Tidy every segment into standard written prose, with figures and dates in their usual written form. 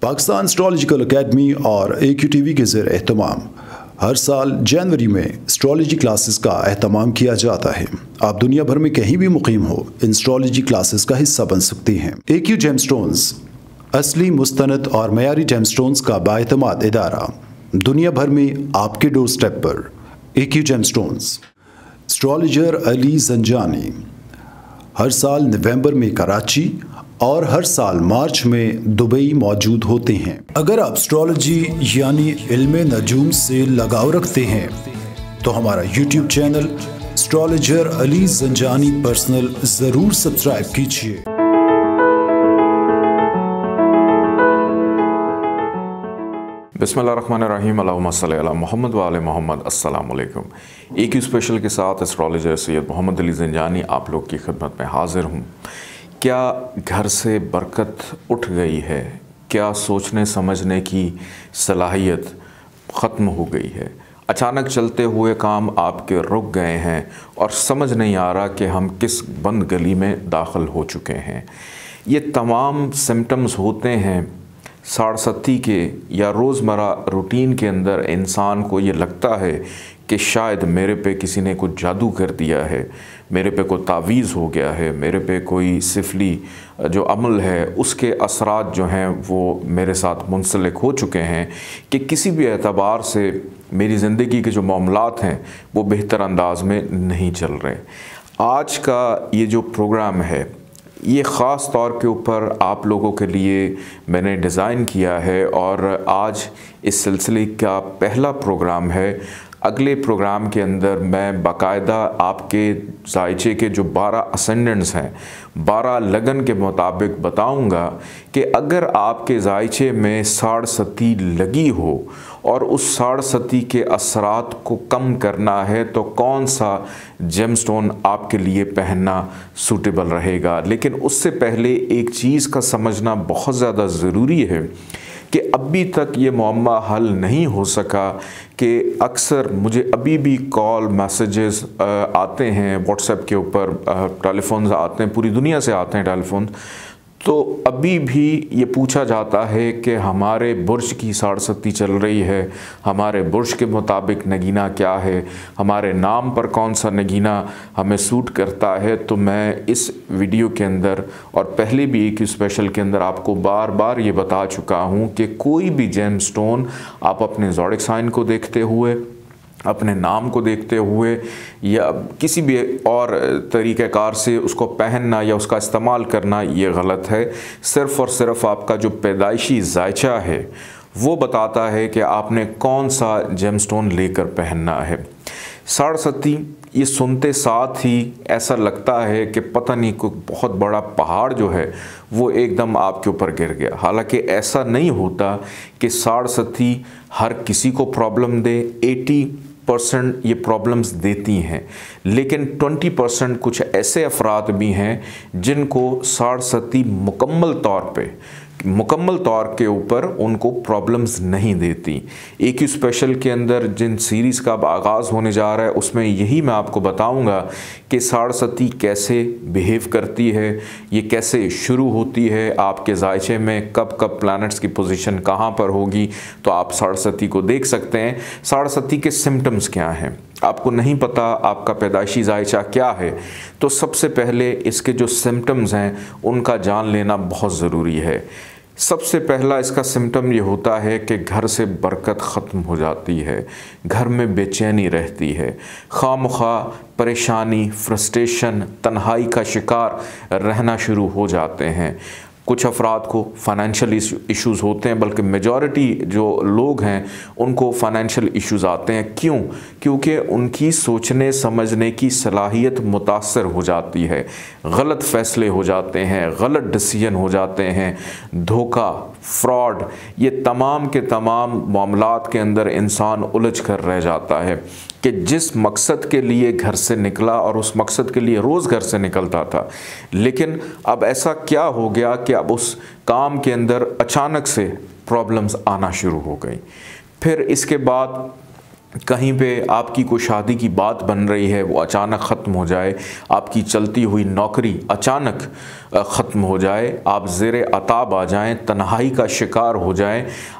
Pakistan astrological academy और AQ TV के ज़ेर एहतमाम हर साल जनवरी में एस्ट्रोलॉजी क्लासेस का एहतमाम किया जाता है। आप दुनिया भर में कहीं भी मुकीम हो, इन एस्ट्रोलॉजी क्लासेस का हिस्सा बन सकते हैं। AQ जेमस्टोन्स असली, मुस्तनद और मयारी जेमस्टोन्स का बाएतमाद इदारा, दुनिया भर में आपके डोर स्टेप पर। AQ gemstones. Astrologer Ali Zanjani हर साल नवंबर में कराची और हर साल मार्च में दुबई मौजूद होते हैं। अगर आप एस्ट्रोलॉजी यानी इल्मे नजूम से लगाव रखते हैं तो हमारा YouTube channel astrologer Ali Zanjani personal ज़रूर सब्सक्राइब कीजिए। बिस्मिल्लाहिर्रहमानिर्रहीम, अल्लाहुम्मा सल्ली अला मुहम्मद व आले मुहम्मद। अस्सलाम वालेकुम। AQ स्पेशल के साथ एस्ट्रोलॉजर सैयद मोहम्मद अली ज़ंजानी आप लोग की खिदमत में हाजिर हूँ। क्या घर से बरकत उठ गई है? क्या सोचने समझने की सलाहियत ख़त्म हो गई है? अचानक चलते हुए काम आपके रुक गए हैं और समझ नहीं आ रहा कि हम किस बंद गली में दाखिल हो चुके हैं। ये तमाम सिम्टम्स होते हैं साड़सती के या रोज़मर्रा रूटीन के अंदर। इंसान को ये लगता है कि शायद मेरे पे किसी ने कुछ जादू कर दिया है, मेरे पे कोई तावीज़ हो गया है, मेरे पे कोई सिफली जो अमल है उसके असरात जो हैं वो मेरे साथ मुंसलिक हो चुके हैं कि किसी भी एतबार से मेरी ज़िंदगी के जो मामलात हैं वो बेहतर अंदाज में नहीं चल रहे। आज का ये जो प्रोग्राम है ये ख़ास तौर के ऊपर आप लोगों के लिए मैंने डिज़ाइन किया है और आज इस सिलसिले का पहला प्रोग्राम है। अगले प्रोग्राम के अंदर मैं बाकायदा आपके ज़ायचे के जो 12 असेंडेंट्स हैं, 12 लगन के मुताबिक बताऊंगा कि अगर आपके ज़ायचे में साड़सती लगी हो और उस साड़सती के असरात को कम करना है तो कौन सा जेमस्टोन आपके लिए पहनना सूटेबल रहेगा। लेकिन उससे पहले एक चीज़ का समझना बहुत ज़्यादा ज़रूरी है कि अभी तक ये मुअम्मा हल नहीं हो सका कि अक्सर मुझे अभी भी कॉल मैसेजेस आते हैं व्हाट्सएप के ऊपर, टेलीफोन्स आते हैं, पूरी दुनिया से आते हैं टेलीफोन। तो अभी भी ये पूछा जाता है कि हमारे बुर्ज की साड़सती चल रही है, हमारे बुर्ज के मुताबिक नगीना क्या है, हमारे नाम पर कौन सा नगीना हमें सूट करता है। तो मैं इस वीडियो के अंदर और पहले भी AQ स्पेशल के अंदर आपको बार बार ये बता चुका हूँ कि कोई भी जेमस्टोन आप अपने ज़ोडिक साइन को देखते हुए, अपने नाम को देखते हुए या किसी भी और तरीक़ेकार से उसको पहनना या उसका इस्तेमाल करना ये गलत है। सिर्फ़ और सिर्फ आपका जो पैदाइशी ज़ायचा है वो बताता है कि आपने कौन सा जेमस्टोन लेकर पहनना है। साड़सती ये सुनते साथ ही ऐसा लगता है कि पता नहीं कोई बहुत बड़ा पहाड़ जो है वो एकदम आपके ऊपर गिर गया। हालांकि ऐसा नहीं होता कि साड़सती हर किसी को प्रॉब्लम दे। 80% ये प्रॉब्लम्स देती हैं, लेकिन 20% कुछ ऐसे अफराद भी हैं जिनको साड़सती मुकम्मल तौर के ऊपर उनको प्रॉब्लम्स नहीं देती। AQ स्पेशल के अंदर जिन सीरीज़ का अब आगाज़ होने जा रहा है उसमें यही मैं आपको बताऊंगा कि साड़सती कैसे बिहेव करती है, ये कैसे शुरू होती है, आपके ज़ायचे में कब कब प्लैनेट्स की पोजीशन कहाँ पर होगी तो आप साड़सती को देख सकते हैं। साड़सती के सिम्टम्स क्या हैं, आपको नहीं पता आपका पैदाइशी ज़ायचा क्या है, तो सबसे पहले इसके जो सिम्टम्स हैं उनका जान लेना बहुत ज़रूरी है। सबसे पहला इसका सिम्टम ये होता है कि घर से बरकत ख़त्म हो जाती है, घर में बेचैनी रहती है, खामखा परेशानी, फ्रस्ट्रेशन, तन्हाई का शिकार रहना शुरू हो जाते हैं। कुछ अफराद को फाइनेंशियल इश्यूज़ होते हैं, बल्कि मेजॉरिटी जो लोग हैं उनको फाइनेंशियल इश्यूज़ आते हैं। क्यों? क्योंकि उनकी सोचने समझने की सलाहियत मुतासर हो जाती है, गलत फ़ैसले हो जाते हैं, गलत डिसीजन हो जाते हैं, धोखा, फ्रॉड, ये तमाम के तमाम मामलात के अंदर इंसान उलझ कर रह जाता है कि जिस मकसद के लिए घर से निकला और उस मकसद के लिए रोज़ घर से निकलता था, लेकिन अब ऐसा क्या हो गया कि अब उस काम के अंदर अचानक से प्रॉब्लम्स आना शुरू हो गई। फिर इसके बाद कहीं पे आपकी कोई शादी की बात बन रही है वो अचानक ख़त्म हो जाए, आपकी चलती हुई नौकरी अचानक ख़त्म हो जाए, आप ज़ेरे अताब आ जाएं, तन्हाई का शिकार हो जाएं,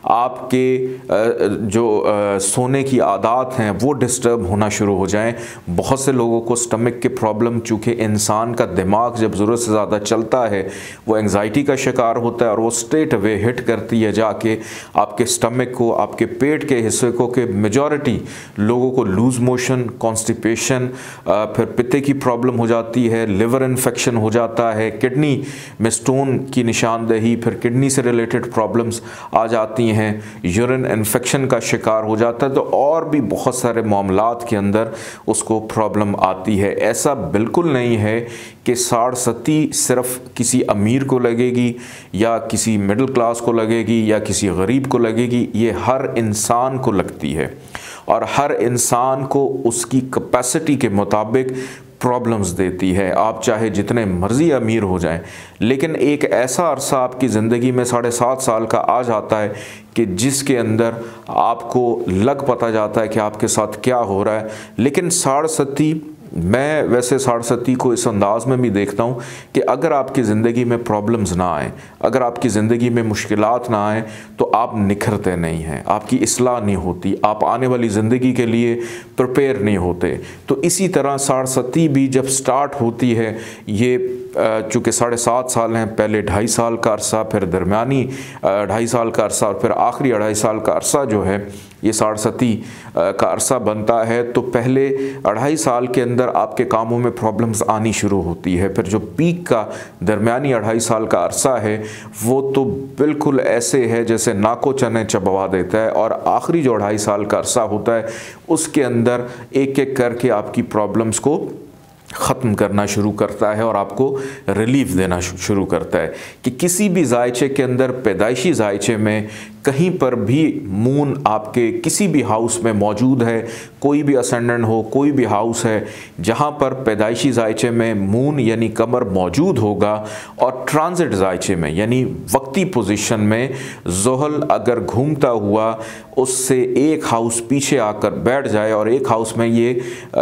आपके जो सोने की आदत हैं वो डिस्टर्ब होना शुरू हो जाएं। बहुत से लोगों को स्टमक के प्रॉब्लम, चूँकि इंसान का दिमाग जब ज़रूरत से ज़्यादा चलता है वो एंग्जाइटी का शिकार होता है और वो स्ट्रेट अवे हिट करती है जाके आपके स्टमक को, आपके पेट के हिस्से को, कि मेजॉरिटी लोगों को लूज़ मोशन, कॉन्स्टिपेशन, फिर पित्ते की प्रॉब्लम हो जाती है, लिवर इन्फेक्शन हो जाता है, किडनी में स्टोन की निशानदेही, फिर किडनी से रिलेटेड प्रॉब्लम्स आ जाती हैं, यूरिन इन्फेक्शन का शिकार हो जाता है, तो और भी बहुत सारे मामलात के अंदर उसको प्रॉब्लम आती है। ऐसा बिल्कुल नहीं है कि साड़सती सिर्फ किसी अमीर को लगेगी या किसी मिडिल क्लास को लगेगी या किसी गरीब को लगेगी, ये हर इंसान को लगती है और हर इंसान को उसकी कैपेसिटी के मुताबिक प्रॉब्लम्स देती है। आप चाहे जितने मर्जी अमीर हो जाएं, लेकिन एक ऐसा अरसा आपकी ज़िंदगी में 7.5 साल का आ जाता है कि जिसके अंदर आपको लग पता जाता है कि आपके साथ क्या हो रहा है। लेकिन साड़सती, मैं वैसे साड़सती को इस अंदाज में भी देखता हूँ कि अगर आपकी ज़िंदगी में प्रॉब्लम्स ना आए, अगर आपकी ज़िंदगी में मुश्किलात ना आए, तो आप निखरते नहीं हैं, आपकी इस्लाह नहीं होती, आप आने वाली ज़िंदगी के लिए प्रिपेयर नहीं होते। तो इसी तरह साड़सती भी जब स्टार्ट होती है, ये चूँकि 7.5 साल हैं, पहले 2.5 साल का अरसा, फिर दरमियानी 2.5 साल का अरसा और फिर आखिरी 2.5 साल का अरसा जो है ये साड़सती का अरसा बनता है। तो पहले 2.5 साल के अंदर आपके कामों में प्रॉब्लम्स आनी शुरू होती है। फिर जो पीक का दरमियानी 2.5 साल का अरसा है वो तो बिल्कुल ऐसे है जैसे नाको चने चबवा देता है, और आखिरी जो 2.5 साल का अरसा होता है उसके अंदर एक एक करके आपकी प्रॉब्लम्स को ख़त्म करना शुरू करता है और आपको रिलीफ देना शुरू करता है। कि किसी भी जायचे के अंदर, पैदाइशी जायचे में कहीं पर भी मून आपके किसी भी हाउस में मौजूद है, कोई भी असेंडेंट हो, कोई भी हाउस है जहाँ पर पैदाइशी जायचे में मून यानी कमर मौजूद होगा, और ट्रांजिट जायचे में यानी वक्ती पोजीशन में ज़ोहल अगर घूमता हुआ उससे एक हाउस पीछे आकर बैठ जाए, और एक हाउस में ये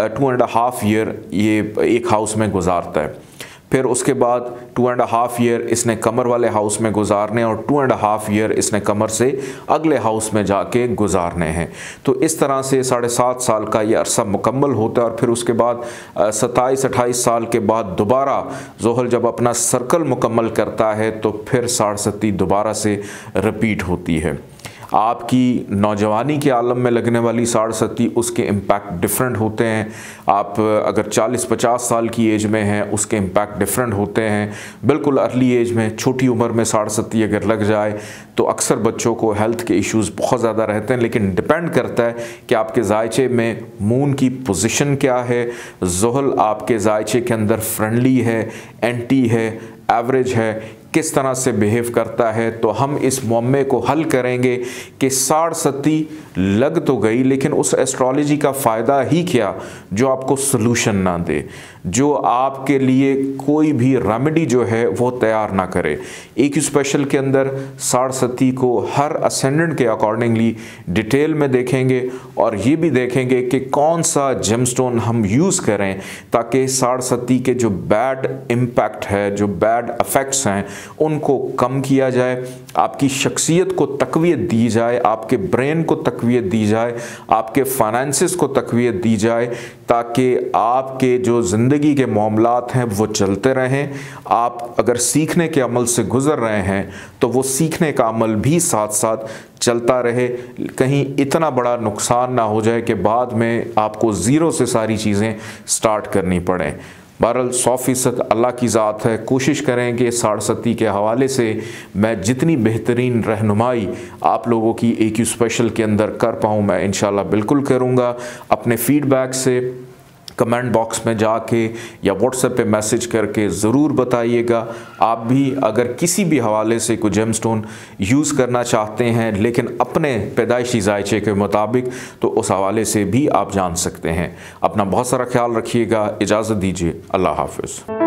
2.5 ईयर ये एक हाउस में गुजारता है, फिर उसके बाद 2.5 ईयर इसने कमर वाले हाउस में गुजारने और 2.5 ईयर इसने कमर से अगले हाउस में जाके गुजारने हैं। तो इस तरह से 7.5 साल का ये अरसा मुकम्मल होता है, और फिर उसके बाद 27-28 साल के बाद दोबारा ज़ोहल जब अपना सर्कल मुकम्मल करता है तो फिर साड़सती दोबारा से रिपीट होती है। आपकी नौजवानी के आलम में लगने वाली साड़सती, उसके इम्पैक्ट डिफरेंट होते हैं। आप अगर 40-50 साल की एज में हैं उसके इम्पैक्ट डिफरेंट होते हैं। बिल्कुल अर्ली एज में, छोटी उम्र में साड़सती अगर लग जाए तो अक्सर बच्चों को हेल्थ के इश्यूज़ बहुत ज़्यादा रहते हैं, लेकिन डिपेंड करता है कि आपके जायचे में मून की पोजीशन क्या है, ज़ोहल आपके जायचे के अंदर फ्रेंडली है, एंटी है, एवरेज है, किस तरह से बिहेव करता है। तो हम इस मुअम्मे को हल करेंगे कि साड़सती लग तो गई, लेकिन उस एस्ट्रोलॉजी का फ़ायदा ही क्या जो आपको सलूशन ना दे, जो आपके लिए कोई भी रेमेडी जो है वो तैयार ना करे। EQ स्पेशल के अंदर साड़सती को हर असेंडेंट के अकॉर्डिंगली डिटेल में देखेंगे, और ये भी देखेंगे कि कौन सा जेमस्टोन हम यूज़ करें ताकि साड़सती के जो बैड इम्पैक्ट है, जो बैड इफ़ेक्ट्स हैं, उनको कम किया जाए, आपकी शख्सियत को तक़वियत दी जाए, आपके ब्रेन को तक़वियत दी जाए, आपके फाइनेंसिस को तक़वियत दी जाए, ताकि आपके जो ज़िंदगी के मामलात हैं वो चलते रहें। आप अगर सीखने के अमल से गुज़र रहे हैं तो वो सीखने का अमल भी साथ साथ चलता रहे, कहीं इतना बड़ा नुकसान ना हो जाए कि बाद में आपको ज़ीरो से सारी चीज़ें स्टार्ट करनी पड़ें। बहरहाल 100% अल्लाह की ज़ात है। कोशिश करें कि साड़सती के हवाले से मैं जितनी बेहतरीन रहनुमाई आप लोगों की EQ स्पेशल के अंदर कर पाऊँ, मैं इंशाल्लाह बिल्कुल करूँगा। अपने फ़ीडबैक से कमेंट बॉक्स में जाके या व्हाट्सएप पे मैसेज करके ज़रूर बताइएगा। आप भी अगर किसी भी हवाले से कोई जेमस्टोन यूज़ करना चाहते हैं लेकिन अपने पैदाइशी जायचे के मुताबिक, तो उस हवाले से भी आप जान सकते हैं। अपना बहुत सारा ख्याल रखिएगा। इजाज़त दीजिए। अल्लाह हाफ़िज़।